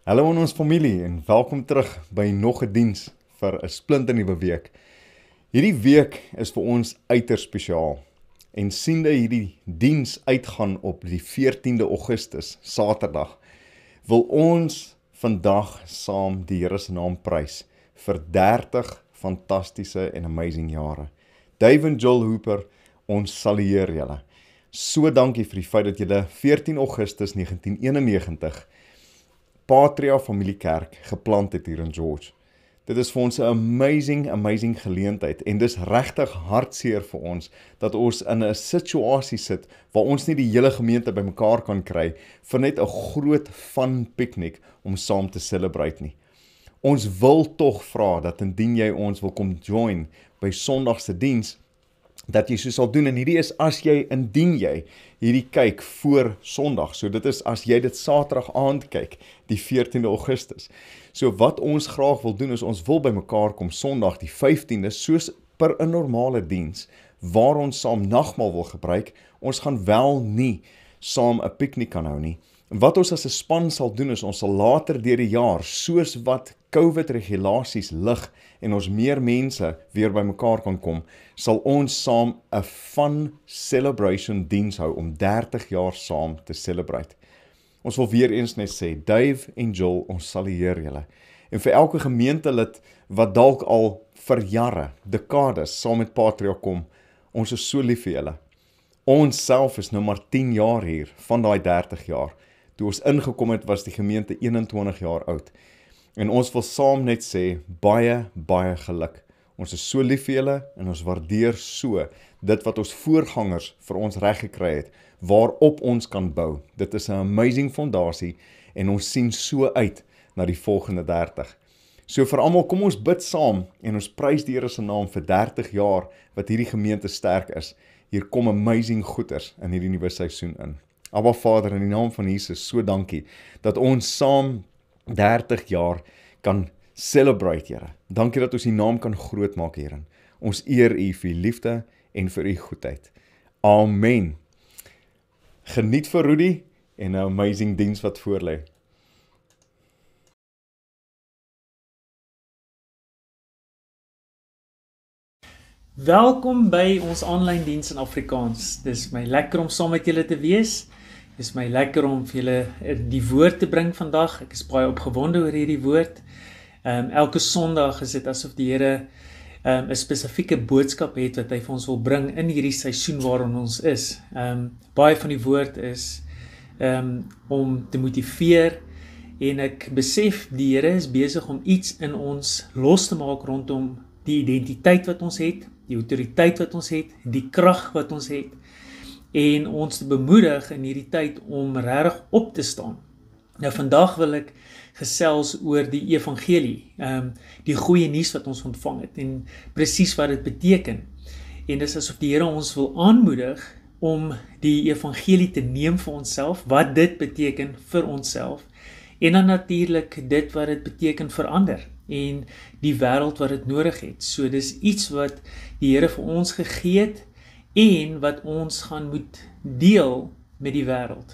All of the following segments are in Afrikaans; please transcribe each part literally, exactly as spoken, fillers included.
Hallo aan ons familie en welkom terug by nog 'n diens vir 'n splinternuwe week. Hierdie week is vir ons uiters spesiaal en siende hierdie diens uitgaan op die veertiende Augustus, Saterdag, wil ons vandag saam die Here se naam prys vir dertig fantastiese en amazing jare. Dave en Joel Hooper, ons salueer julle. So dankie vir die feit dat julle veertien Augustus negentien eenennegentig Patria Familiekerk geplant het hier in George. Dit is vir ons 'n amazing, amazing geleentheid en dis regtig hartseer vir ons dat ons in 'n situasie sit waar ons nie die hele gemeente bymekaar kan kry vir net 'n groot fun piknik om saam te celebrate nie. Ons wil tog vra dat indien jy ons wil kom join by Sondag se diens, dat jy so sal doen, en hierdie is as jy, indien jy hierdie kyk voor Sondag, so dit is as jy dit Saterdag aand kyk, die veertiende Augustus. So wat ons graag wil doen is, ons wil by mekaar kom Sondag die vyftiende, soos per 'n normale diens, waar ons saam nagmaal wil gebruik. Ons gaan wel nie saam 'n piknik kan hou nie. Wat ons as 'n span sal doen is, ons sal later deur die jaar, soos wat COVID regulasies lig en ons meer mense weer by mekaar kan kom, sal ons saam 'n fun celebration diens hou om dertig jaar saam te celebrate. Ons wil weer eens net sê, Dave en Joel, ons salueer julle. En vir elke gemeentelid wat dalk al vir jare, dekades saam met Patria kom, ons is so lief vir julle. Ons self is nou maar tien jaar hier, van daai dertig jaar. Toe ons ingekom het, was die gemeente eenentwintig jaar oud. En ons wil saam net sê, baie, baie geluk. Ons is so lief vir julle, en ons waardeer so dit wat ons voorgangers vir ons reg gekry het, waarop ons kan bou. Dit is 'n amazing fondasie, en ons sien so uit na die volgende dertig. So vir almal, kom ons bid saam, en ons prys die Here se naam vir dertig jaar, wat hierdie gemeente sterk is. Hier kom amazing goeders in hierdie nuwe seisoen in. Abba Vader, in die naam van Jesus, so dankie, dat ons saam dertig jaar kan celebrate, Here. Dankie dat ons die naam kan groot maak, Here. Ons eer U vir U liefde en vir U goedheid. Amen. Geniet vir Rudy en 'n amazing diens wat voorlê. Welkom by ons aanlyn diens in Afrikaans. Dis my lekker om saam met julle te wees. Dis my lekker om vir julle die woord te bring vandag. Ek is baie opgewonde oor hierdie woord. Um, elke Sondag is dit asof die Here um, 'n spesifieke boodskap het wat hy vir ons wil bring in hierdie seisoen waarin ons is. Um, baie van die woord is um, om te motiveer, en ek besef die Here is besig om iets in ons los te maak rondom die identiteit wat ons het, die autoriteit wat ons het, die krag wat ons het, en ons te bemoedig in hierdie tyd om regtig op te staan. Nou vandag wil ek gesels oor die evangelie, um, die goeie nuus wat ons ontvang het, en presies wat dit beteken. En dis asof die Here ons wil aanmoedig om die evangelie te neem vir onsself, wat dit beteken vir onsself, en dan natuurlik dit wat dit beteken vir ander, en die wêreld wat dit nodig het. So dis iets wat die Here vir ons gegee het, en wat ons gaan moet deel met die wêreld.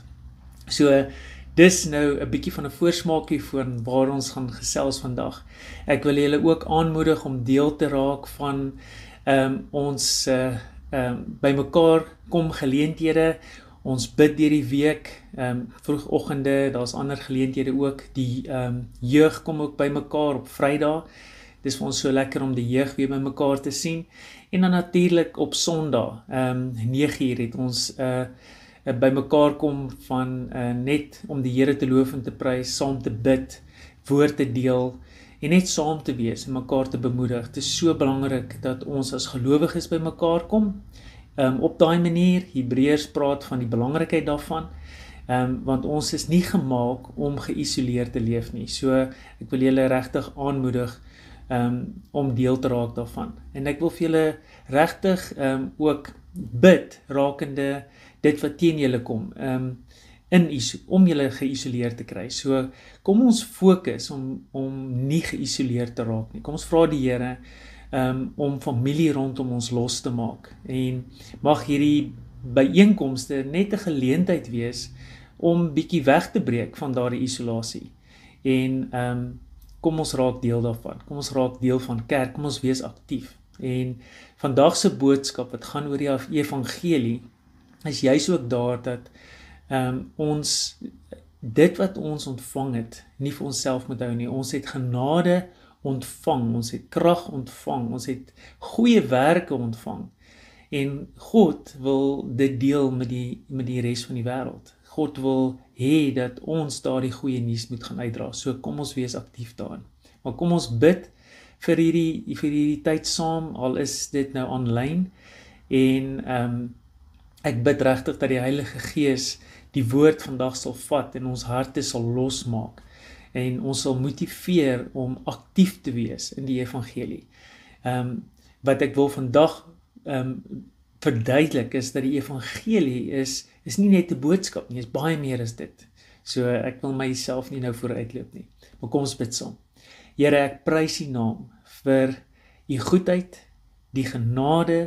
So dis nou 'n bietjie van 'n voorsmaakie van waar ons gaan gesels vandag. Ek wil julle ook aanmoedig om deel te raak van um, ons uh, um, by mekaar kom geleenthede. Ons bid deur die week, um, vroegoggende, daar's ander geleenthede ook. Die um, jeug kom ook by mekaar op Vrydag. Dis vir ons so lekker om die jeug weer by mekaar te sien. En dan natuurlik op Sondag, um, nege uur het ons uh, by mekaar kom van uh, net om die Here te loof en te prys, saam te bid, woord te deel, en net saam te wees en mekaar te bemoedig. Het is so belangrik dat ons as gelowiges by mekaar kom. Um, op daai manier, Hebreërs praat van die belangrikheid daarvan, um, want ons is nie gemaak om geïsoleerd te leef nie. So ek wil julle regtig aanmoedig um, om deel te raak daarvan. En ek wil vir julle regtig um, ook bid rakende dit wat teen julle kom, um, in, om julle geïsoleerd te kry. So kom ons fokus om, om nie geïsoleerd te raak nie. Kom ons vra die Here Um, om familie rondom ons los te maak, en mag hierdie byeenkomste net 'n geleentheid wees om bietjie weg te breek van daardie isolasie, En um, kom ons raak deel daarvan, kom ons raak deel van kerk, kom ons wees aktief. En vandag se boodskap wat gaan oor die evangelie, is juis ook daar dat um, ons, dit wat ons ontvang het, nie vir onsself moet hou nie, ons het genade ontvang, ons het krag ontvang, ons het goeie werke ontvang, en God wil dit deel met die, met die res van die wêreld. God wil hê dat ons daardie goeie nuus moet gaan uitdra, so kom ons wees aktief daarin. Maar kom ons bid vir hierdie, vir hierdie tyd saam, al is dit nou aanlyn, en um, ek bid regtig dat die Heilige Gees die woord vandag sal vat en ons harte sal losmaak en ons sal motiveer om aktief te wees in die evangelie. Um, wat ek wil vandag um, verduidelik is dat die evangelie is, is nie net 'n boodskap nie, is baie meer as dit. So ek wil myself nie nou vooruitloop nie. Maar kom ons bid saam. Here, ek prys U naam vir U goedheid, die genade,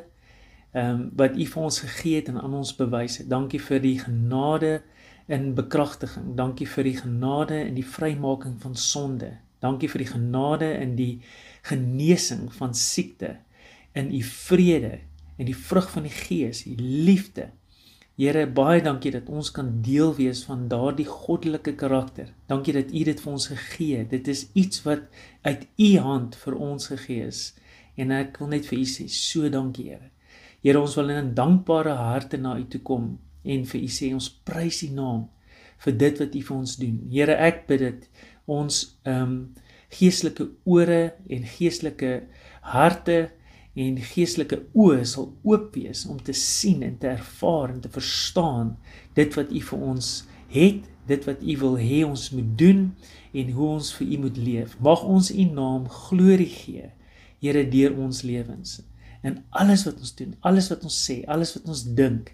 Um, wat U vir ons gegee het en aan ons bewys het. Dankie vir die genade in bekragtiging. Dankie vir die genade in die vrymaking van sonde. Dankie vir die genade in die genesing van siekte, in U vrede, in die vrug van die Gees, U liefde. Here, baie dankie dat ons kan deel wees van daardie goddelike karakter. Dankie dat U dit vir ons gegee het. Dit is iets wat uit U hand vir ons gegee is. En ek wil net vir U sê, so dankie, Here. Here, ons wil in 'n dankbare harte na U toe kom en vir U sê, ons prys U naam vir dit wat U vir ons doen. Here, ek bid dit ons um, geestelike ore en geestelike harte en geestelike oë sal oop wees om te sien en te ervaar en te verstaan dit wat U vir ons het, dit wat U wil hê ons moet doen en hoe ons vir U moet leef. Mag ons U naam glorie gee, Here, deur ons lewens. In alles wat ons doen, alles wat ons sê, alles wat ons dink,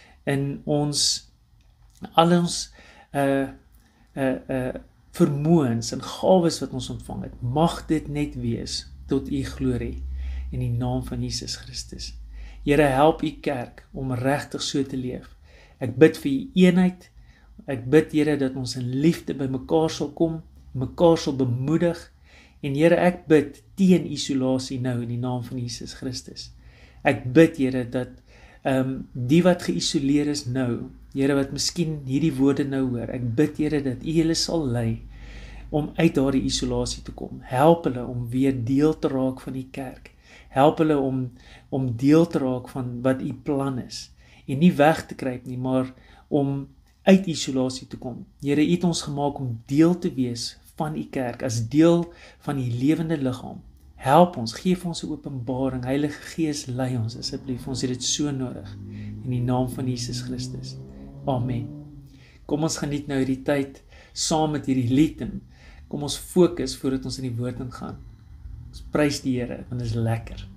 in ons, al ons uh, uh, uh, vermoëns en gawes wat ons ontvang het, mag dit net wees tot U glorie in die naam van Jesus Christus. Here, help U kerk om regtig so te leef. Ek bid vir U eenheid, ek bid, Here, dat ons in liefde by mekaar sal kom, mekaar sal bemoedig. En Here, ek bid teen isolasie nou in die naam van Jesus Christus. Ek bid, Here, dat um, die wat geïsoleer is nou, Here, wat miskien hierdie woorde nou hoor, ek bid, Here, dat U hulle sal lei om uit daardie isolasie te kom. Help hulle om weer deel te raak van die kerk. Help hulle om, om deel te raak van wat U plan is. En nie weg te kruip nie, maar om uit isolasie te kom. Here, U het ons gemaak om deel te wees van U kerk, as deel van U lewende liggaam. Help ons, geef ons 'n openbaring, Heilige Gees, lei ons asseblief, ons het dit so nodig, in die naam van Jesus Christus. Amen. Kom ons geniet nou hierdie tyd, saam met hierdie lied, en kom ons fokus voordat ons in die woord ingaan. Ons prys die Here, want dit is lekker.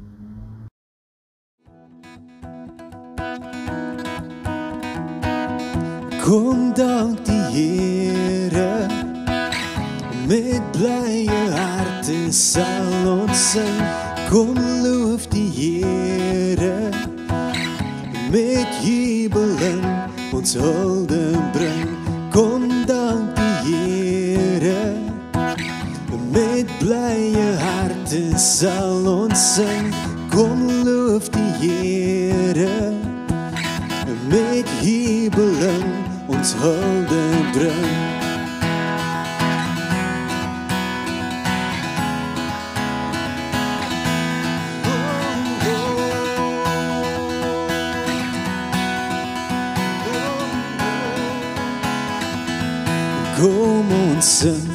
Kom dank die Here, met blye harte sal ons sing. Kom loof die Here, met jubelen ons hulde bring. Kom dank die Here, met blye harte sal ons sing. Kom loof die Here, met jubelen ons hulde bring. Kom ons sing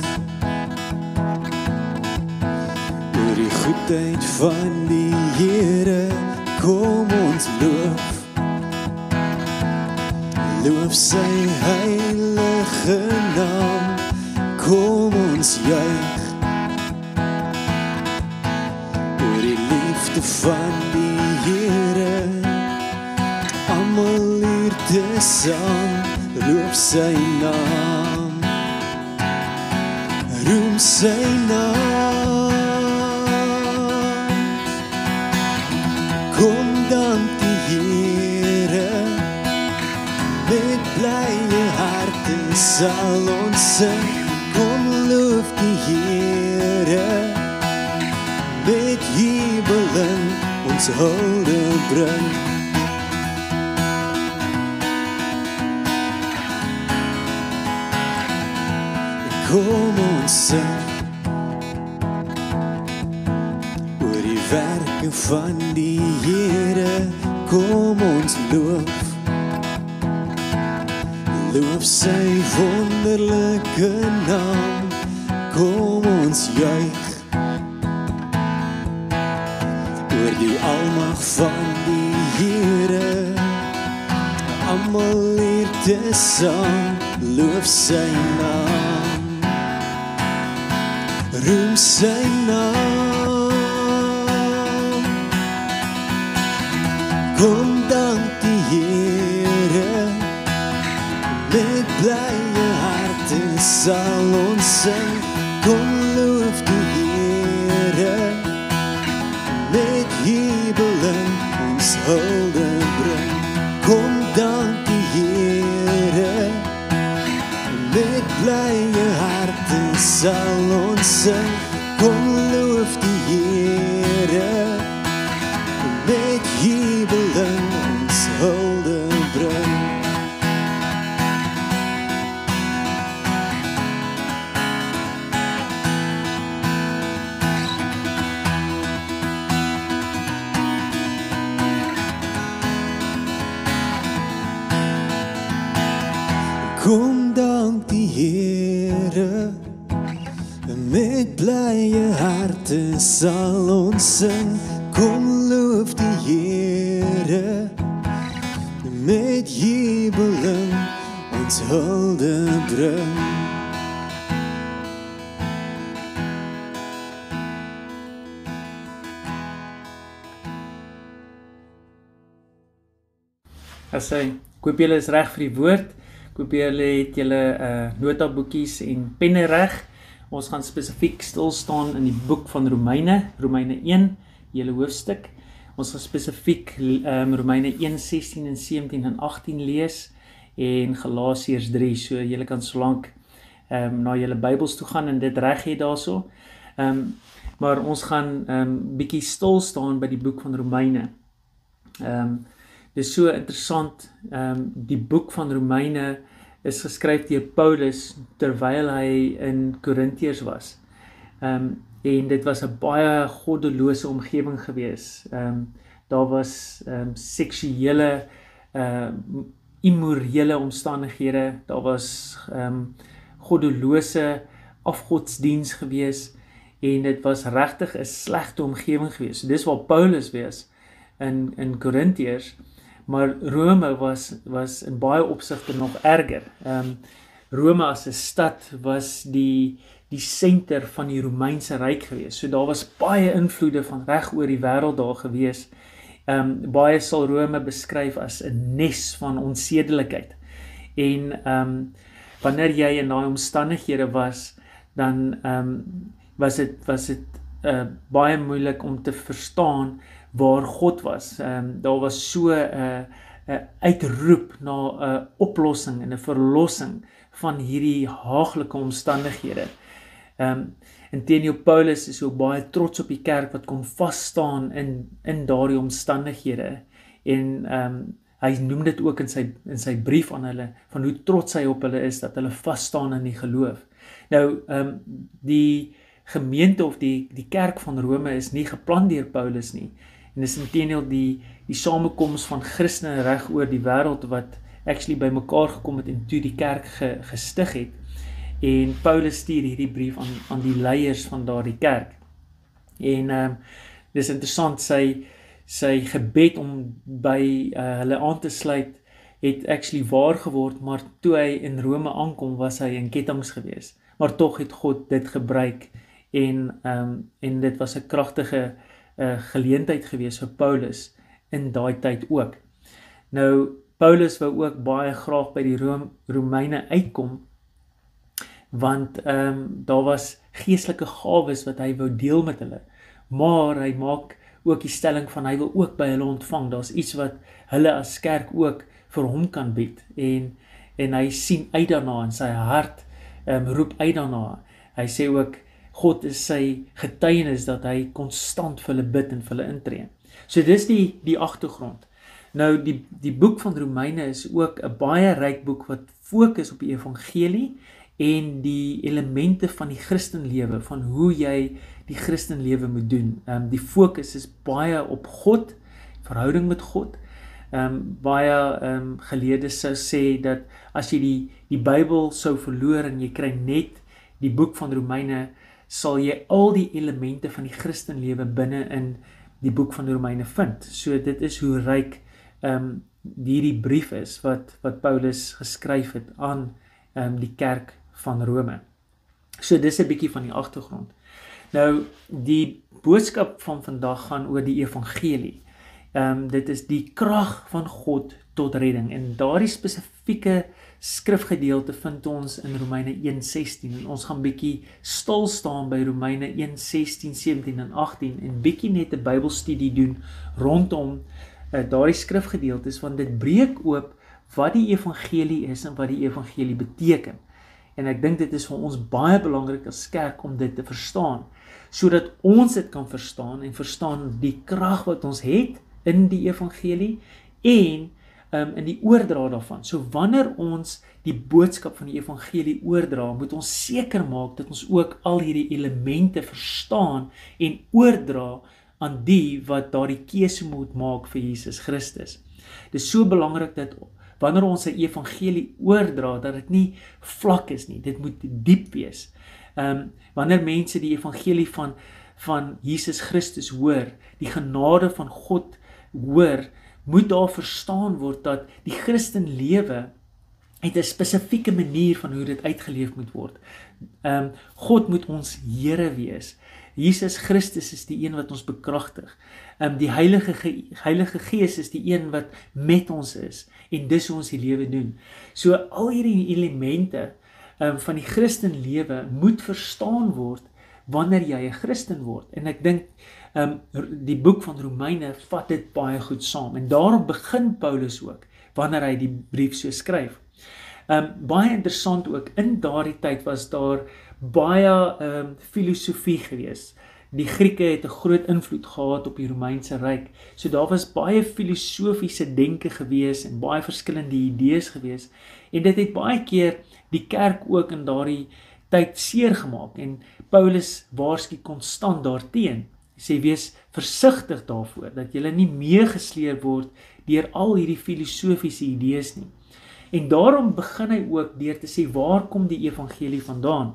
oor die goedheid van die Here. Kom ons loof, loof sy heilige naam. Kom ons juig oor die liefde van die Here. Almal hier te saam, loof sy naam. Roem sy naam. Kom dank die Here, met blye harte sal ons sing. Kom met jubel in ons hulde bring. Kom ons sing oor die werke van die Here, kom ons loof, loof sy wonderlike naam, kom ons juig oor die almag van die Here, almal hier te saam, loof sy naam, roem sy naam. Kom dank die Here, met blye harte sal ons sing. Kom loof die Here, met jubel in ons hulde bring. Kom dank die Here, met blye harte sal ons sing. Kom loof die Here, met jubel in ons hulde bring. Kom dank die Here, met blye harte sal ons sing. Kom loof die Here, met jubel in ons hulde bring. As hy, ek hoop julle is reg vir die woord. Ek hoop julle het julle uh, notaboekies en penne reg. Ons gaan spesifiek stil staan in die boek van Romeine, Romeine een, die hele hoofstuk. Ons gaan spesifiek um, Romeine een, sestien en sewentien en agttien lees en Galasiërs drie, so julle kan solank um, na julle Bybels toe gaan en dit reg hê daarso. Um, maar ons gaan um, bietjie stil staan by die boek van Romeine. Um, Dit is so interessant, um, die boek van Romeine is geskryf deur Paulus terwyl hy in Korintiërs was. Um, en dit was 'n baie goddelose omgewing gewees. Um, daar was um, seksuele, uh, immorele omstandighede, daar was um, goddelose afgodsdiens gewees, en dit was regtig 'n slegte omgewing gewees. So dis waar Paulus was in, in Korintiërs. Maar Rome was, was in baie opsigte nog erger. Um, Rome as 'n stad was die, die senter van die Romeinse ryk gewees. So daar was baie invloede van reg oor die wêreld daar gewees. Um, baie sal Rome beskryf as 'n nes van onsedelikheid. En um, wanneer jy in daai omstandighede was, dan um, was dit was dit uh, baie moeilik om te verstaan waar God was. Um, daar was so 'n uh, uh, uitroep na 'n uh, oplossing en 'n verlossing van hierdie haaglike omstandighede. Um, Inteendeel, Paulus is ook baie trots op die kerk wat kon vas staan in, in daardie omstandighede. En um, hy noem dit ook in sy, in sy brief aan hulle, van hoe trots hy op hulle is, dat hulle vas staan in die geloof. Nou, um, die gemeente of die, die kerk van Rome is nie geplan deur Paulus nie. En dis inteendeel die, die samekoms van Christene reg oor die wêreld wat actually by mekaar gekom het en toe die kerk ge, gestig het. En Paulus stuur hierdie brief aan, aan die leiers van daardie kerk. En um, dis interessant, sy, sy gebed om by uh, hulle aan te sluit, het actually waar geword, maar toe hy in Rome aankom, was hy in kettinge gewees. Maar tog het God dit gebruik, en, um, en dit was 'n kragtige uh, geleentheid gewees vir Paulus in daai tyd ook. Nou, Paulus wou ook baie graag by die Rome, Romeine uitkom, want um, daar was geestelike gawes wat hy wou deel met hulle, maar hy maak ook die stelling van hy wil ook by hulle ontvang. Daar's iets wat hulle as kerk ook vir hom kan bied, en, en hy sien uit daarna, en sy hart um, roep uit daarna. Hy sê ook, God is sy getuienis dat hy konstant vir hulle bid en vir hulle intree. So dis die die agtergrond. Nou die die boek van Romeine is ook 'n baie ryk boek wat fokus op die evangelie en die elemente van die Christenlewe, van hoe jy die Christenlewe moet doen. Um, die fokus is baie op God, verhouding met God. Um, baie um, geleerdes sou sê dat as jy die, die Bybel sou verloor en jy kry net die boek van Romeine, sal jy al die elemente van die Christenlewe binne in die boek van Romeine vind. So dit is hoe ryk um, hierdie brief is wat, wat Paulus geskryf het aan um, die kerk van Rome. So dis 'n bietjie van die agtergrond. Nou, die boodskap van vandag gaan oor die evangelie. Um, dit is die krag van God tot redding. En daardie spesifieke skrifgedeelte vind ons in Romeine een sestien. En ons gaan bietjie stil staan by Romeine een sestien, sewentien en agtien en bietjie net 'n Bybelstudie doen rondom uh, daardie skrifgedeeltes, want dit breek oop wat die evangelie is en wat die evangelie beteken. En ek dink dit is vir ons baie belangrik as kerk om dit te verstaan, sodat ons dit kan verstaan en verstaan die krag wat ons het in die evangelie en um, in die oordra daarvan. So wanneer ons die boodskap van die evangelie oordra, moet ons seker maak dat ons ook al hierdie elemente verstaan en oordra aan die wat daardie keuse moet maak vir Jesus Christus. Dit is so belangrik dat wanneer ons 'n evangelie oordra, dat dit nie vlak is nie, dit moet diep wees. Um, wanneer mense die evangelie van, van Jesus Christus hoor, die genade van God hoor, moet daar verstaan word dat die Christenlewe het 'n spesifieke manier van hoe dit uitgeleef moet word. Um, God moet ons Here wees. Jesus Christus is die een wat ons bekragtig. Um, die Heilige, Ge Heilige Gees is die een wat met ons is en dis hoe ons die lewe doen. So al hierdie elemente um, van die Christenlewe moet verstaan word wanneer jy 'n Christen word. En ek dink um, die boek van Romeine vat dit baie goed saam. En daarom begin Paulus ook wanneer hy die brief so skryf. Um, baie interessant ook, in daardie tyd was daar baie um, filosofie gewees. Die Grieke het 'n groot invloed gehad op die Romeinse ryk. So daar was baie filosofiese denke gewees en baie verskillende idees gewees. En dit het baie keer die kerk ook in daardie tyd seer gemaak. En Paulus waarsku konstant daarteen. Hy sê wees versigtig daarvoor dat jy nie meegesleer word deur al hierdie filosofiese idees nie. En daarom begin hy ook deur te sê waar kom die evangelie vandaan?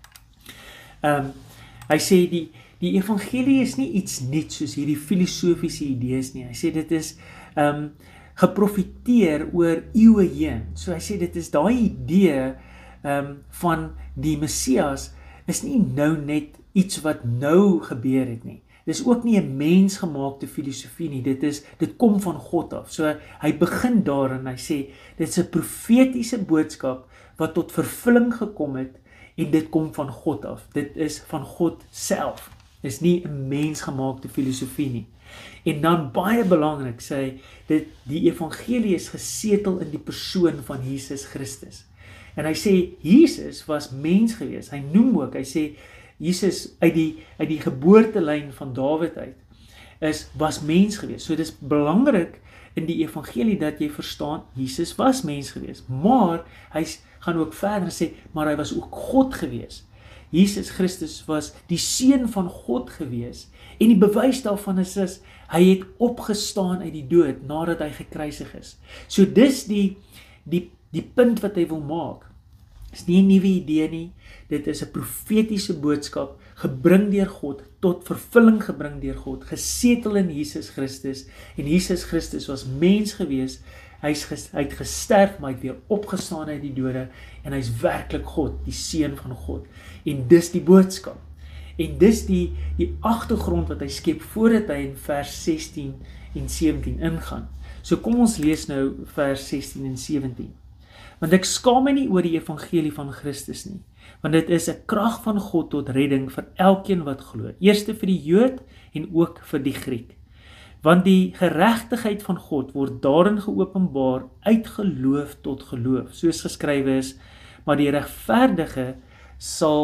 Um, hy sê die Die evangelie is nie iets nuuts soos hierdie filosofiese idees nie. Hy sê dit is um, geprofiteer oor eeue heen. So hy sê dit is daai idee um, van die Messias is nie nou net iets wat nou gebeur het nie. Dit is ook nie 'n mensgemaakte filosofie nie. Dit is dit kom van God af. So hy begin daar en hy sê dit is 'n profetiese boodskap wat tot vervulling gekom het en dit kom van God af. Dit is van God self. Is nie 'n mensgemaakte filosofie nie. En dan baie belangrik sê hy, dit die evangelie is gesetel in die persoon van Jesus Christus. En hy sê Jesus was mens gewees. Hy noem ook, hy sê Jesus uit die uit die geboortelyn van Dawid uit is was mens gewees. So dis belangrik in die evangelie dat jy verstaan Jesus was mens gewees. Maar hy gaan ook verder sê, maar hy was ook God gewees. Jesus Christus was die seun van God gewees en die bewys daarvan is, is hy het opgestaan uit die dood nadat hy gekruisig is. So dis die, die, die punt wat hy wil maak. Dit is nie 'n nuwe idee nie, dit is 'n profetiese boodskap, gebring deur God, tot vervulling gebring deur God, gesetel in Jesus Christus, en Jesus Christus was mens gewees, hy, is, hy het gesterf, maar hy het weer opgestaan uit die dode, en hy is werklik God, die seun van God, en dis die boodskap, en dis die, die agtergrond wat hy skep, voordat hy in vers sestien en sewentien ingaan. So kom ons lees nou vers sestien en sewentien. Want ek skaam my nie oor die evangelie van Christus nie, want dit is 'n krag van God tot redding vir elkeen wat glo, eerste vir die Jood en ook vir die Griek. Want die geregtigheid van God word daarin geopenbaar uit geloof tot geloof, soos geskrywe is, maar die regverdige sal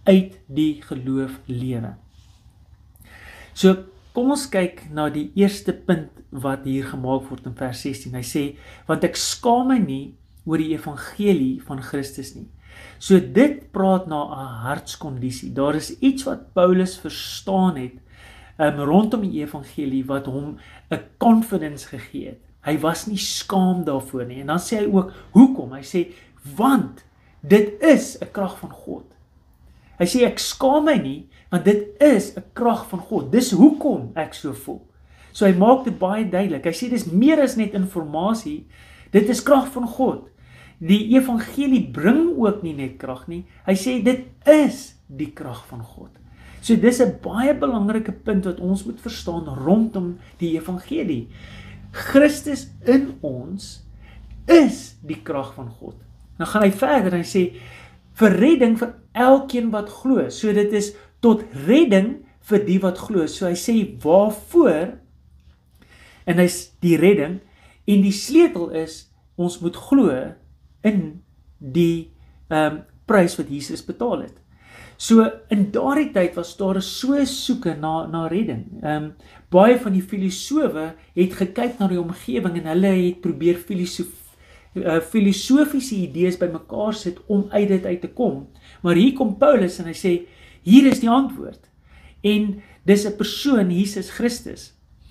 uit die geloof lewe. So, kom ons kyk na die eerste punt wat hier gemaak word in vers sestien. Hy sê, want ek skaam my nie oor die evangelie van Christus nie. So dit praat na 'n hartskondisie. Daar is iets wat Paulus verstaan het um, rondom die evangelie wat hom 'n confidence gegee het. Hy was nie skaam daarvoor nie. En dan sê hy ook, hoekom? Hy sê, want dit is 'n krag van God. Hy sê, ek skaam my nie, want dit is 'n krag van God. Dis hoekom ek so voel. So hy maak dit baie duidelik. Hy sê, dis meer as net informasie, dit is krag van God. Die evangelie bring ook nie net krag nie. Hy sê, dit is die krag van God. So dis 'n baie belangrike punt wat ons moet verstaan rondom die evangelie. Christus in ons is die krag van God. Nou gaan hy verder en hy sê, vir redding vir elkeen wat glo. So dit is tot redding vir die wat glo. So hy sê, waarvoor, en hy's die redding, en die sleutel is, ons moet glo in die um, prys wat Jesus betaal het. So in daardie tyd was daar so soeke na, na redding. Um, baie van die filosowe het gekyk na die omgewing en hulle het probeer filosof, uh, filosofiese idees by mekaar sit om uit dit uit te kom. Maar hier kom Paulus en hy sê, hier is die antwoord. En dis 'n persoon, Jesus Christus.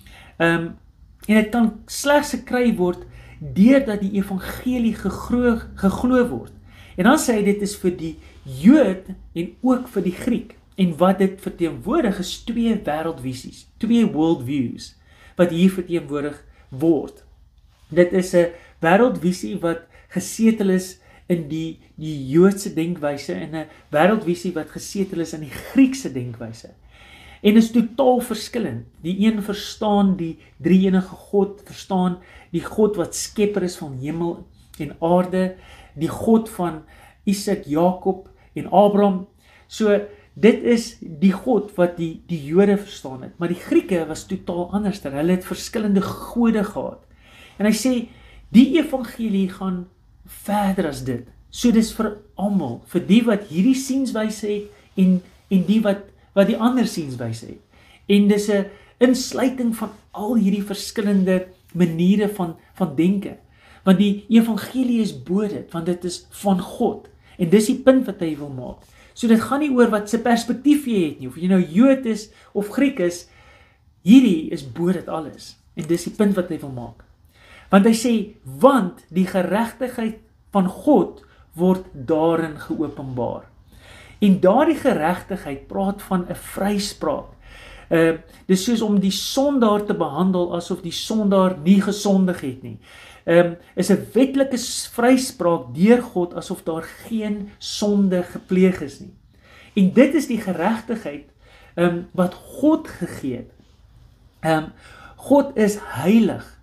Um, en dit kan slegs gekry word deurdat die evangelie geglo, geglo word. En dan sê hy, dit is vir die Jood en ook vir die Griek. En wat dit verteenwoordig is twee wêreldvisies, twee worldviews, wat hier verteenwoordig word. Dit is 'n wêreldvisie wat gesetel is in die, die Joodse denkwyse en 'n wêreldvisie wat gesetel is in die Griekse denkwyse. En is totaal verskillend. Die een verstaan die drie-enige God, verstaan die God wat skepper is van hemel en aarde, die God van Isak, Jakob en Abraham. So dit is die God wat die, die Jode verstaan het. Maar die Grieke was totaal anders. Hulle het verskillende gode gehad. En hy sê, die evangelie gaan verder as dit. So dis vir almal, vir die wat hierdie sienswyse het en, en die wat wat die ander sienswyse het. En dis 'n insluiting van al hierdie verskillende maniere van, van denke. Want die evangelie is bo dit, want dit is van God. En dis die punt wat hy wil maak. So dit gaan nie oor wat sy perspektief jy het nie, of jy nou Jood is of Griek is, hierdie is bo dit alles. En dis die punt wat hy wil maak. Want hy sê, want die geregtigheid van God word daarin geopenbaar. En daardie geregtigheid praat van 'n vryspraak. Uh, dis soos om die sondaar te behandel asof die sondaar nie gesondig het nie. Um, is 'n wetlike vryspraak deur God asof daar geen sonde gepleeg is nie. En dit is die geregtigheid um, wat God gegee het. Um, God is heilig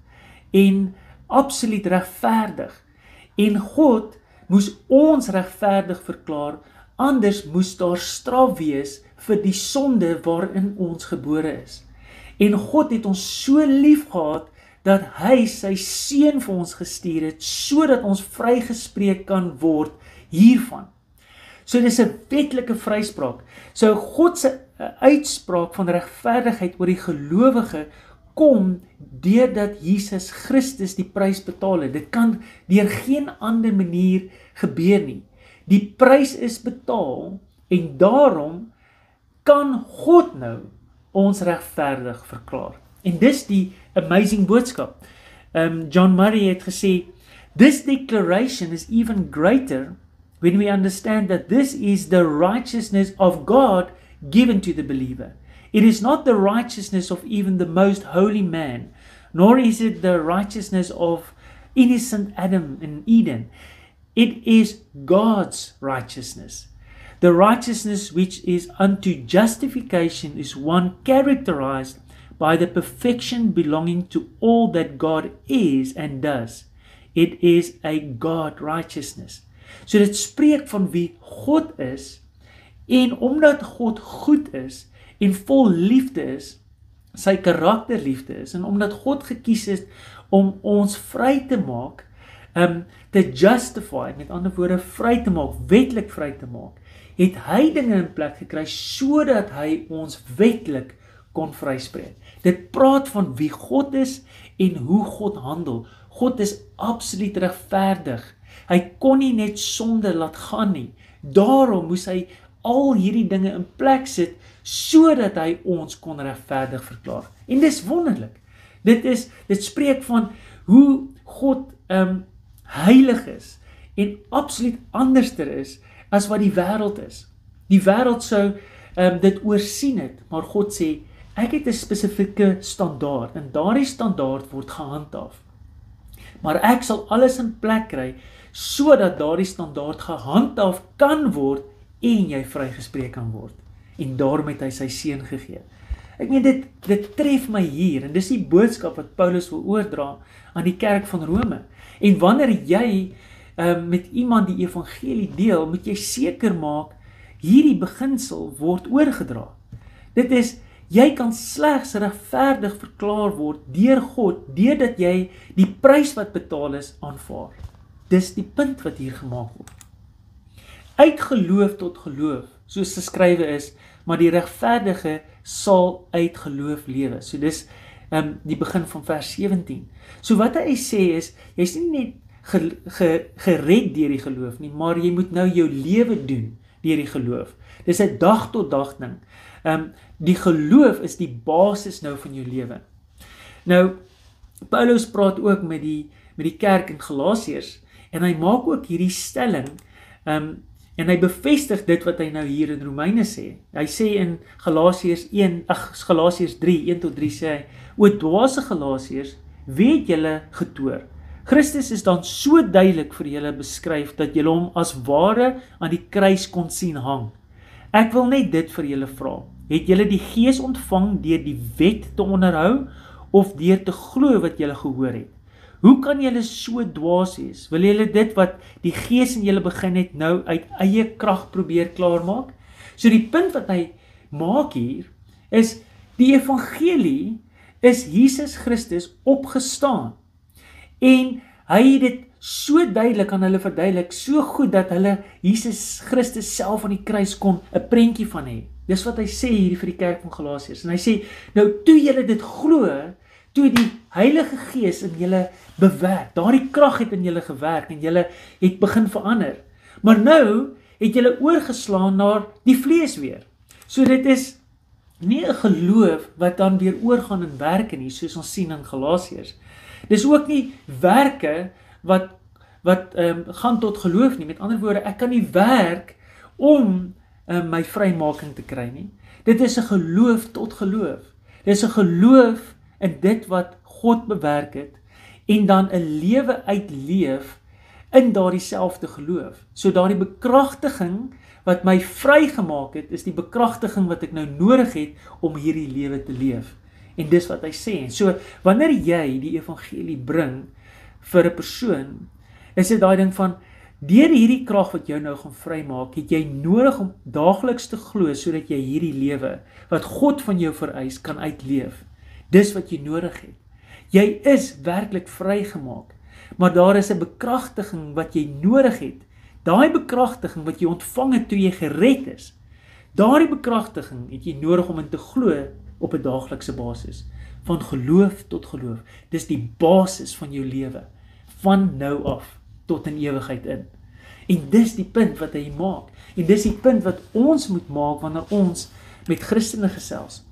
en absoluut regverdig. En God moes ons regverdig verklaar, anders moes daar straf wees vir die sonde waarin ons gebore is. En God het ons so lief gehad, dat hy sy seun vir ons gestuur het, sodat ons vrygespreek kan word hiervan. So dis 'n wetlike vryspraak. So God se uitspraak van regverdigheid oor die gelowige kom deurdat Jesus Christus die prys betaal het. Dit kan deur geen ander manier gebeur nie. Die prys is betaal en daarom kan God nou ons regverdig verklaar. En dis die amazing boodskap. Um, John Murray het gesê, this declaration is even greater when we understand that this is the righteousness of God given to the believer. It is not the righteousness of even the most holy man, nor is it the righteousness of innocent Adam in Eden. It is God's righteousness. The righteousness which is unto justification is one characterized by the perfection belonging to all that God is and does. It is a God righteousness. So dit spreek van wie God is, en omdat God goed is en vol liefde is, sy karakterliefde is, en omdat God gekies het om ons vry te maak, um, te justify, met ander woorde vry te maak, wetlik vry te maak, het hy dinge in plek gekry sodat hy ons wetlik kon vryspreek. Dit praat van wie God is en hoe God handel. God is absoluut regverdig. Hy kon nie net sonde laat gaan nie. Daarom moes hy al hierdie dinge in plek sit sodat hy ons kon regverdig verklaar. En dis wonderlik. Dit is dit spreek van hoe God um, heilig is en absoluut anderster is as wat die wêreld is. Die wêreld sou um, dit oorsien het, maar God sê, ek het 'n spesifieke standaard en daardie standaard word gehandhaaf. Maar ek sal alles in plek kry sodat daardie standaard gehandhaaf kan word en jy vrygespreek kan word. En daarom het hy sy seun gegee. Ek meen dit dit tref my hier en dis die boodskap wat Paulus wil oordra aan die kerk van Rome. En wanneer jy um, met iemand die evangelie deel, moet jy seker maak hierdie beginsel word oorgedra. Dit is jy kan slegs regverdig verklaar word deur God deurdat jy die prys wat betaal is aanvaar. Dis die punt wat hier gemaak word. Uit geloof tot geloof, soos geskrywe is, maar die regverdige sal uit geloof lewe. So dis um, die begin van vers sewentien. So wat hy sê is, jy's nie net ge, ge, gered deur die geloof nie, maar jy moet nou jou lewe doen deur die geloof. Dis 'n dag tot dag ding. Um, die geloof is die basis nou van jou lewe. Nou, Paulus praat ook met die, met die kerk in Galasiërs, en hy maak ook hierdie stelling, um, en hy bevestig dit wat hy nou hier in Romeine sê. Hy sê in Galasiërs een, ag, Galasiërs drie, een tot drie sê hy, o dwaase Galasiërs, wie het julle getoor? Christus is dan so duidelik vir julle beskryf, dat julle hom as ware aan die kruis kon sien hang. Ek wil net dit vir julle vra, het julle die Gees ontvang deur die wet te onderhou, of deur te glo wat julle gehoor het? Hoe kan julle so dwaas wees? Wil julle dit wat die Gees in julle begin het nou uit eie krag probeer klaarmaak? So die punt wat hy maak hier is die evangelie is Jesus Christus opgestaan. En hy het dit so duidelik aan hulle verduidelik, so goed dat hulle Jesus Christus self aan die kruis kon 'n prentjie van hê. Dis wat hy sê hier vir die kerk van Galasiërs. En hy sê, nou toe julle dit glo, toe die Heilige Gees in julle bewerk, daardie krag het in julle gewerk en julle het begin verander. Maar nou het julle oorgeslaan na die vlees weer. So dit is nie 'n geloof wat dan weer oorgaan in werke nie, soos ons sien in Galasiërs. Dis ook nie werke wat wat um, gaan tot geloof nie. Met ander woorde, ek kan nie werk om um, my vrymaking te kry nie. Dit is 'n geloof tot geloof. Dit is 'n geloof in dit wat God bewerk het en dan 'n lewe uitleef in daardie selfde geloof. So daardie bekragtiging wat my vrygemaak het, is die bekragtiging wat ek nou nodig het om hierdie lewe te leef. En dis wat hy sê. So wanneer jy die evangelie bring vir 'n persoon, is dit daai ding van deur hierdie krag wat jou nou gaan vrymaak, het jy nodig om daagliks te glo sodat jy hierdie lewe wat God van jou vereis kan uitleef. Dis wat jy nodig het. Jy is werklik vrygemaak, maar daar is 'n bekragtiging wat jy nodig het. Daai bekragtiging wat jy ontvang het toe jy gered is, daardie bekragtiging het jy nodig om in te glo op 'n daaglikse basis, van geloof tot geloof. Dis die basis van jou lewe, van nou af tot in ewigheid in. En dis die punt wat hy maak, en dis die punt wat ons moet maak wanneer ons met Christene gesels.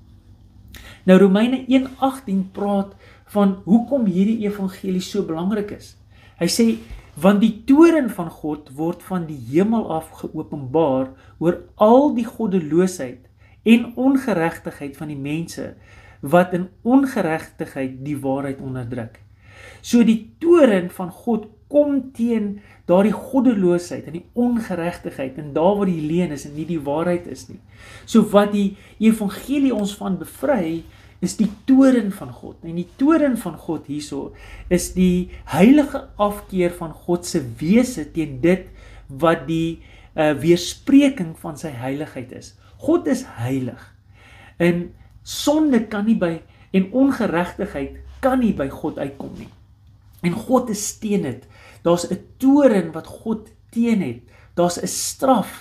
Nou Romeine een agtien praat van hoekom hierdie evangelie so belangrik is. Hy sê, want die toorn van God word van die hemel af geopenbaar oor al die goddeloosheid en ongeregtigheid van die mense wat in ongeregtigheid die waarheid onderdruk. So die toorn van God kom teen daardie goddeloosheid en die ongeregtigheid en daar waar die leuen is en nie die waarheid is nie. So wat die evangelie ons van bevry is die toorn van God. En die toorn van God hierso is die heilige afkeer van God se wese teen dit wat die uh, weerspreking van sy heiligheid is. God is heilig. En sonde kan nie by, en ongeregtigheid kan nie by God uitkom nie. En God is teen dit. Daar's 'n toorn wat God teen het. Daar's 'n straf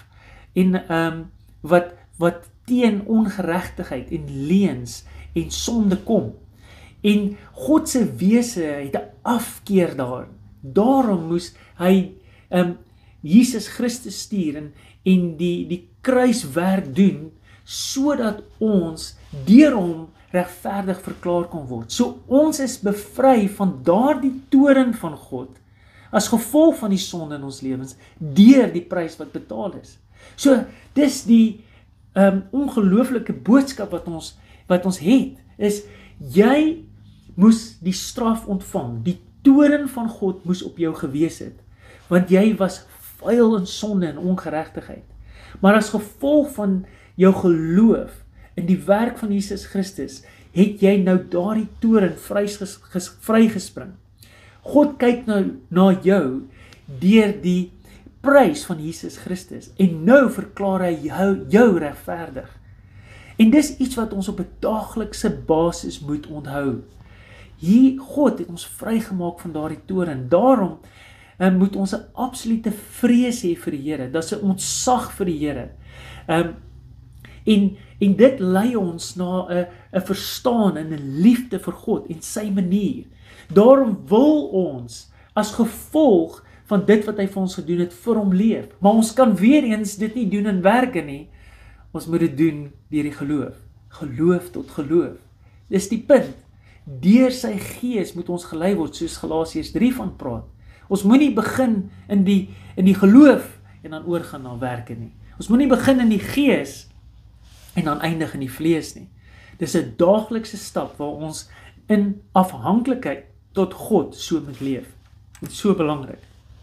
en um, wat, wat teen ongeregtigheid en leuns en sonde kom. En God se wese het 'n afkeer daar. Daarom moes hy um, Jesus Christus stuur en, en die, die kruiswerk doen, sodat ons deur hom regverdig verklaar kon word. So ons is bevry van daardie toorn van God, as gevolg van die sonde in ons lewens, deur die prys wat betaal is. So dis die um, ongelooflike boodskap wat ons, wat ons het, is jy moes die straf ontvang, die toorn van God moes op jou gewees het, want jy was vuil in sonde en ongeregtigheid. Maar as gevolg van jou geloof in die werk van Jesus Christus, het jy nou daardie toorn vrygespring. God kyk nou na jou deur die prys van Jesus Christus, en nou verklaar hy jou, jou regverdig. En dis iets wat ons op 'n daaglikse basis moet onthou. Hier, God het ons vrygemaak van daardie toorn. Daarom um, moet ons 'n absolute vrees hê vir die Here. Dis 'n ontzag vir die Here. Um, en, en dit lei ons na 'n 'n verstaan en 'n liefde vir God en sy manier. Daarom wil ons as gevolg van dit wat hy vir ons gedoen het, vir hom leef. Maar ons kan weer eens dit nie doen in werke nie. Ons moet dit doen deur die geloof. Geloof tot geloof. Dis die punt. Deur sy gees moet ons gelei word, soos Galasiërs drie van praat. Ons moenie begin in die, in die geloof en dan oorgaan na werke nie. Ons moenie begin in die gees en dan eindig in die vlees nie. Dis 'n daaglikse stap waar ons in afhanklikheid tot God so moet leef. Dit is so belangrik.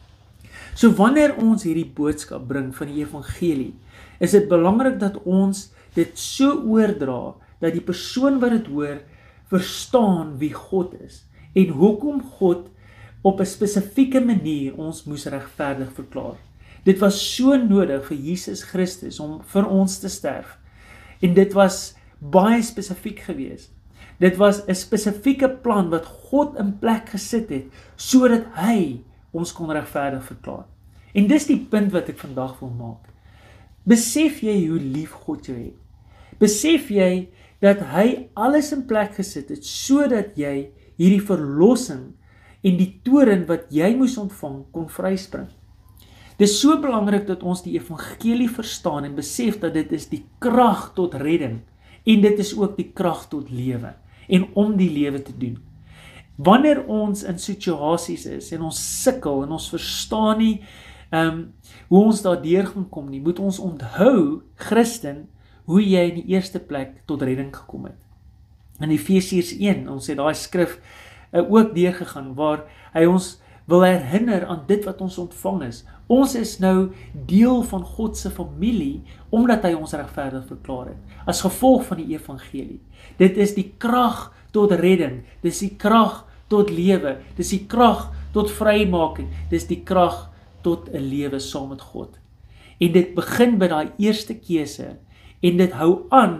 So wanneer ons hierdie boodskap bring van die evangelie, is dit belangrik dat ons dit so oordra, dat die persoon wat dit hoor, verstaan wie God is, en hoekom God op 'n spesifieke manier ons moes regverdig verklaar. Dit was so nodig vir Jesus Christus om vir ons te sterf, en dit was baie spesifiek geweest. Dit was 'n spesifieke plan wat God in plek gesit het, sodat hy ons kon regverdig verklaar. En dis die punt wat ek vandag wil maak. Besef jy hoe lief God jou het? Besef jy dat hy alles in plek gesit het, sodat jy hierdie verlossing en die toorn wat jy moes ontvang, kon vryspring? Dit is so belangrik dat ons die evangelie verstaan en besef dat dit is die krag tot redding, en dit is ook die krag tot lewe, en om die lewe te doen. Wanneer ons in situasies is, en ons sukkel, en ons verstaan nie um, hoe ons daardeur gaan kom nie, moet ons onthou, Christen, hoe jy in die eerste plek tot redding gekom het. In Efesiërs een, ons het daai skrif uh, ook deurgegaan, waar hy ons wil herinner aan dit wat ons ontvang is. Ons is nou deel van God se familie, omdat hy ons regverdig verklaar het, as gevolg van die evangelie. Dit is die krag tot redding, dit is die krag tot lewe, dit is die krag tot vrymaking, dit is die krag tot 'n lewe saam met God. En dit begin by daai eerste keuse, en dit hou aan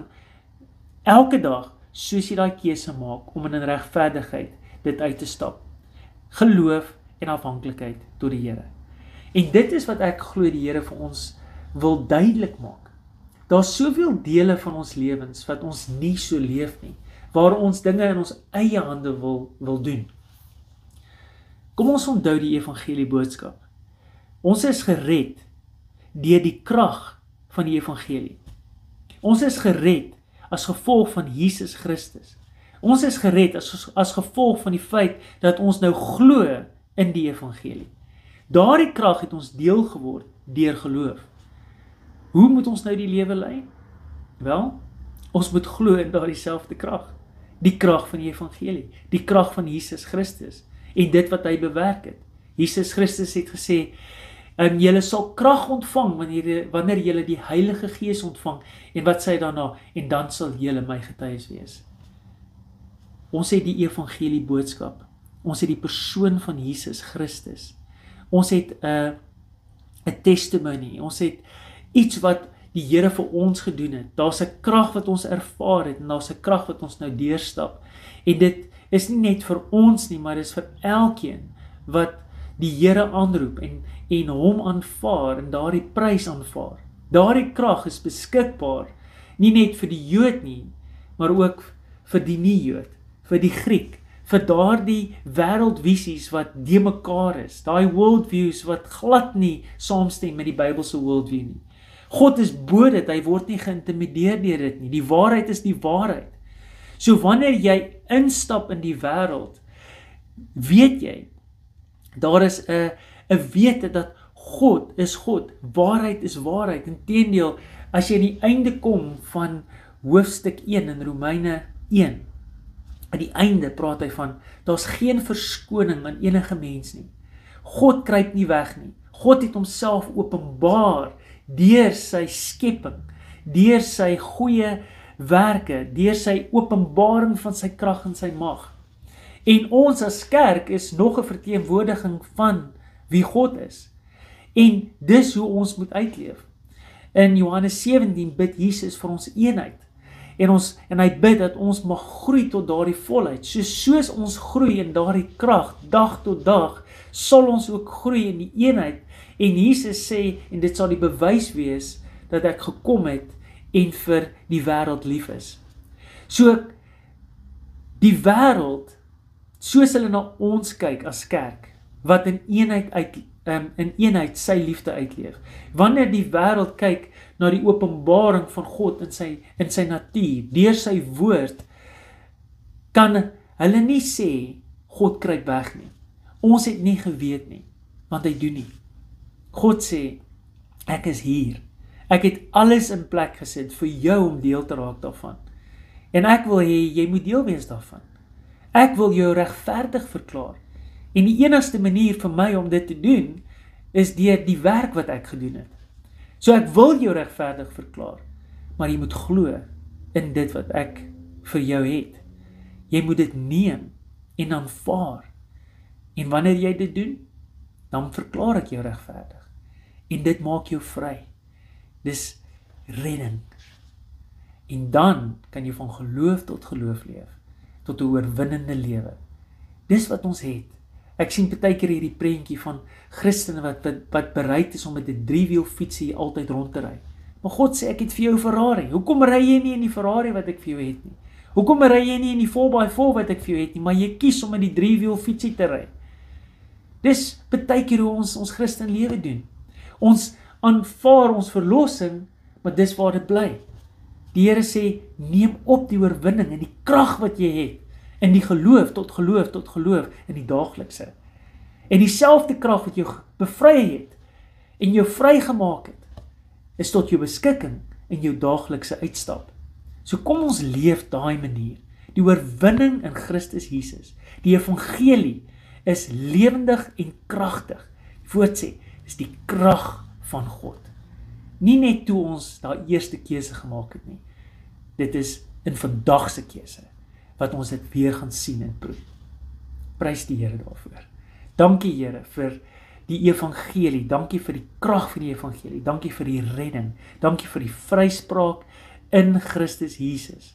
elke dag, soos jy daai keuse maak, om in 'n regverdigheid dit uit te stap. Geloof en afhanklikheid tot die Here. En dit is wat ek glo die Here vir ons wil duidelik maak. Daar's soveel dele van ons lewens wat ons nie so leef nie, waar ons dinge in ons eie hande wil, wil doen. Kom ons onthou die evangelie boodskap. Ons is gered deur die krag van die evangelie. Ons is gered as gevolg van Jesus Christus. Ons is gered as, as gevolg van die feit dat ons nou glo in die evangelie. Daardie krag het ons deel geword deur geloof. Hoe moet ons nou die lewe lei? Wel, ons moet glo in daardie selfde krag. Die krag van die evangelie, die krag van Jesus Christus en dit wat hy bewerk het. Jesus Christus het gesê, en julle sal krag ontvang wanneer, wanneer julle die Heilige Gees ontvang, en wat sê hy daarna, en dan sal julle my getuies wees. Ons het die evangelie boodskap, ons het die persoon van Jesus Christus, ons het 'n 'n testimony, ons het iets wat die Here vir ons gedoen het, daar's 'n krag wat ons ervaar het, en daar's 'n krag wat ons nou deurstap, en dit is nie net vir ons nie, maar dit is vir elkeen wat die Here aanroep, en, en hom aanvaar, en daardie prys aanvaar. Daardie krag is beskikbaar, nie net vir die Jood nie, maar ook vir die nie-Jood, vir die Griek, vir daardie wêreldvisies wat de mekaar is, daai worldviews wat glad nie saamstem met die Bybelse worldview nie. God is bo dit, hy word nie geïntimideer deur dit nie. Die waarheid is die waarheid. So wanneer jy instap in die wêreld, weet jy, daar is 'n 'n wete dat God is God, waarheid is waarheid. Inteendeel, as jy aan die einde kom van hoofstuk een in Romeine een, aan die einde praat hy van, daar's geen verskoning aan enige mens nie. God kruip nie weg nie. God het homself openbaar deur sy skepping, deur sy goeie werke, deur sy openbaring van sy krag en sy mag. En ons as kerk is nog 'n verteenwoordiging van wie God is. En dis hoe ons moet uitleef. In Johannes sewentien bid Jesus vir ons eenheid. En ons en hy bid dat ons mag groei tot daardie volheid. So soos ons groei in daardie krag dag tot dag, sal ons ook groei in die eenheid. En Jesus sê, en dit sal die bewys wees dat ek gekom het en vir die wêreld lief is. So die wêreld, soos hulle na ons kyk as kerk, wat in eenheid uit um, in eenheid sy liefde uitleef. Wanneer die wêreld kyk na die openbaring van God in sy in sy natuur, deur sy woord, kan hulle nie sê God kruip weg nie. Ons het nie geweet nie, want hy doen nie. God sê, ek is hier. Ek het alles in plek gesit vir jou om deel te raak daarvan. En ek wil hê jy moet deel wees daarvan. Ek wil jou regverdig verklaar. En die enigste manier vir my om dit te doen, is deur die werk wat ek gedoen het. So ek wil jou regverdig verklaar, maar jy moet glo in dit wat ek vir jou het. Jy moet dit neem en aanvaar. En wanneer jy dit doen, dan verklaar ek jou regverdig. En dit maak jou vry. Dis redding. En dan kan jy van geloof tot geloof leef, tot 'n oorwinnende lewe. Dis wat ons het. Ek sien partykeer hierdie prentjie van Christene wat, wat, wat bereid is om met 'n driewiel fietsie altyd rond te ry. Maar God sê, ek het vir jou 'n Ferrari. Hoekom ry jy nie in die Ferrari wat ek vir jou het nie? Hoekom ry jy nie in die four by four wat ek vir jou het nie, maar jy kies om in die driewiel fietsie te ry? Dis partykeer hoe ons ons Christen lewe doen. Ons aanvaar ons verlossing, maar dis waar dit bly. Die Here sê, neem op die oorwinning en die krag wat jy het, in die geloof, tot geloof, tot geloof, in die daaglikse. En dieselfde krag wat jou bevry het, en jou vrygemaak het, is tot jou beskikking in jou daaglikse uitstap. So kom ons leef daai manier. Die oorwinning in Christus Jesus. Die evangelie is lewendig en kragtig. Die woord sê, is die krag van God. Nie net toe ons daai eerste keuse gemaak het nie. Dit is in vandag se keuse wat ons dit weer gaan sien en proe. Prys die Here daarvoor. Dankie Here vir die evangelie. Dankie vir die krag van die evangelie. Dankie vir die redding. Dankie vir die vryspraak in Christus Jesus.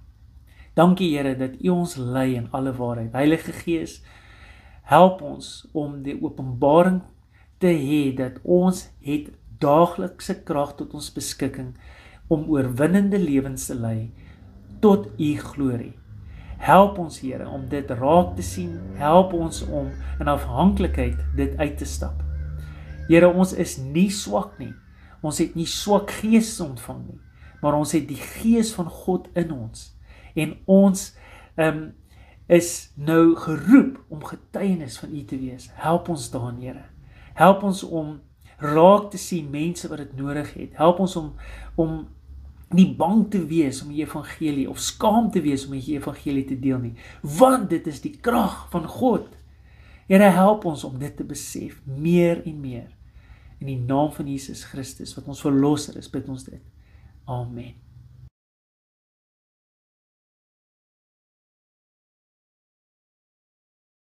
Dankie Here dat U ons lei in alle waarheid. Heilige Gees, help ons om die openbaring te hê dat ons het daaglikse krag tot ons beskikking om oorwinnende lewens te lei tot U glorie. Help ons Here om dit raak te sien, help ons om in afhanklikheid dit uit te stap. Here, ons is nie swak nie, ons het nie swak gees ontvang nie, maar ons het die gees van God in ons, en ons um, is nou geroep om getuienis van U te wees. Help ons daarin, Here. Help ons om raak te sien mense wat dit nodig het. Help ons om, om nie bang te wees om die evangelie, of skaam te wees om die evangelie te deel nie, want dit is die krag van God. Here, help ons om dit te besef, meer en meer. In die naam van Jesus Christus, wat ons verlosser is, bid ons dit. Amen.